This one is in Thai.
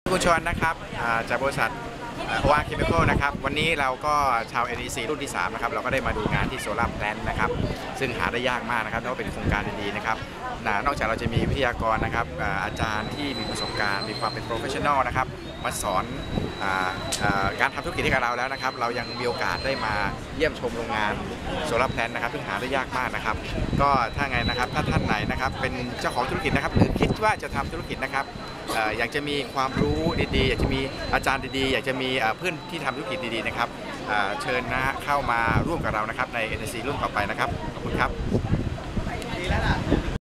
คุณชวนนะครับจากบริษัทวาเคมีคอลนะครับวันนี้เราก็ชาว NEC รุ่นที่3นะครับเราก็ได้มาดูงานที่โซลาร์แพลนท์นะครับซึ่งหาได้ยากมากนะครับเพราะว่าเป็นโครงการดีๆนะครับนอกจากเราจะมีวิทยากรนะครับอาจารย์ที่มีประสบการณ์มีความเป็นโปรเฟชชั่นอลนะครับมาสอนการทำธุรกิจให้กับเราแล้วนะครับเรายังมีโอกาสได้มาเยี่ยมชมโรงงานโซลาร์แพลนท์นะครับซึ่งหาได้ยากมากนะครับก็ถ้าไงนะครับถ้าท่านไหนนะครับเป็นเจ้าของธุรกิจนะครับหรือคิดว่าจะทำธุรกิจนะครับอยากจะมีความรู้ดีๆอยากจะมีอาจารย์ดีๆอยากจะมีเพื่อนที่ทำธุรกิจดีๆนะครับเชิญนะเข้ามาร่วมกับเรานะครับใน NEC รุ่นต่อไปนะครับขอบคุณครับ